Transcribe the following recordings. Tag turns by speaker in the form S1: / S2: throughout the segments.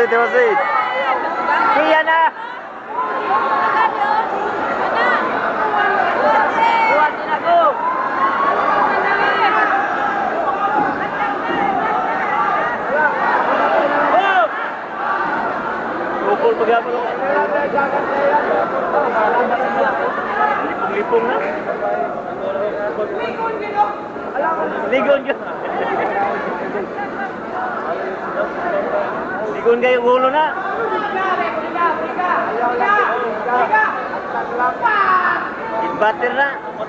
S1: terima kasih. Iya na. Buatin aku. Pukul berapa? Lipong na. Ligon ka. Ligon kayo ulo na. Inverter na.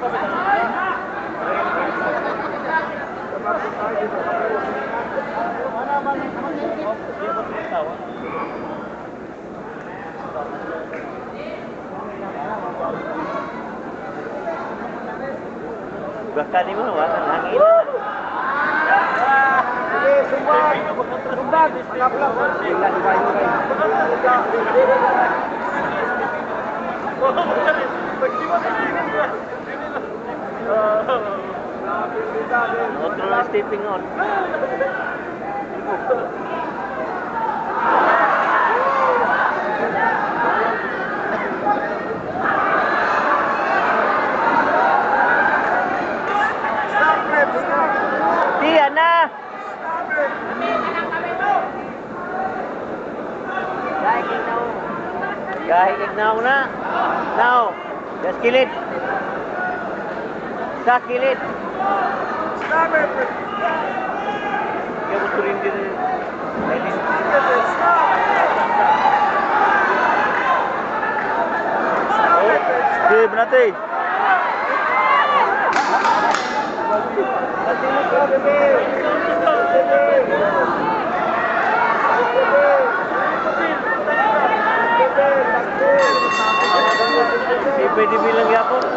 S1: Bahkan ini mah angin. Sumbang. Not stepping on. Na. Gahigig na. Now. Just kill it. Sa kill it. Stop it. Kaya gusto rin din. Sige, natin. Pwede bilang yapon.